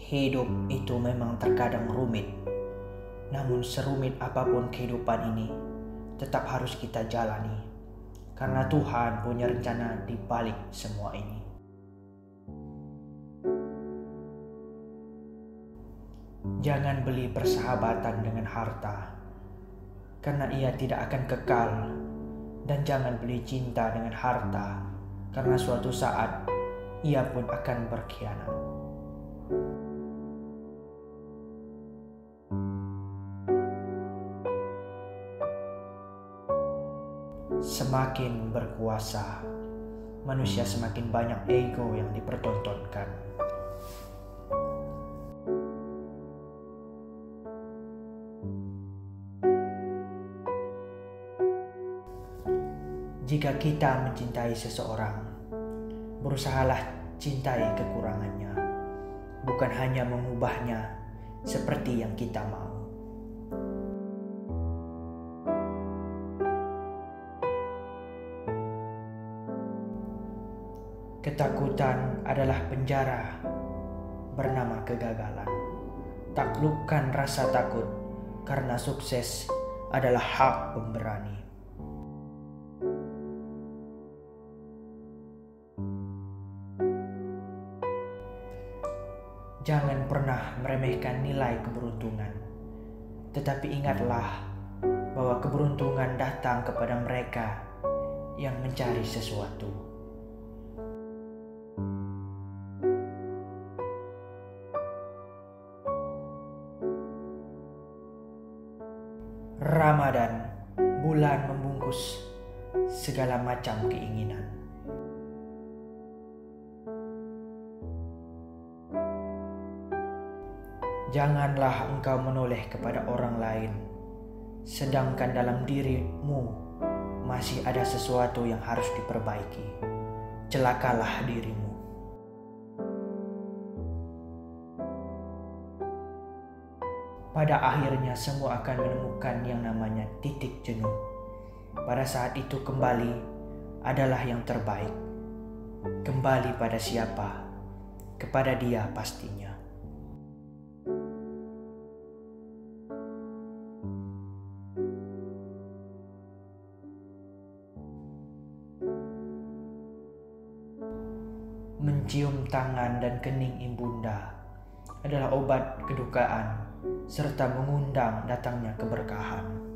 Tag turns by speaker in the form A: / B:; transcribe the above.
A: Hidup itu memang terkadang rumit, namun serumit apapun kehidupan ini tetap harus kita jalani, karena Tuhan punya rencana di balik semua ini. Jangan beli persahabatan dengan harta, karena ia tidak akan kekal. Dan jangan beli cinta dengan harta, karena suatu saat ia pun akan berkhianat. Semakin berkuasa, manusia semakin banyak ego yang dipertontonkan. Jika kita mencintai seseorang, berusahalah cintai kekurangannya, bukan hanya mengubahnya seperti yang kita mau. Ketakutan adalah penjara bernama kegagalan. Taklukkan rasa takut, karena sukses adalah hak pemberani. Jangan pernah meremehkan nilai keberuntungan, tetapi ingatlah bahwa keberuntungan datang kepada mereka yang mencari sesuatu. Ramadan, bulan membungkus segala macam keinginan. Janganlah engkau menoleh kepada orang lain, sedangkan dalam dirimu masih ada sesuatu yang harus diperbaiki. Celakalah dirimu. Pada akhirnya semua akan menemukan yang namanya titik jenuh. Pada saat itu kembali adalah yang terbaik. Kembali pada siapa? Kepada Dia pastinya. Mencium tangan dan kening ibunda adalah obat kedukaan serta mengundang datangnya keberkahan.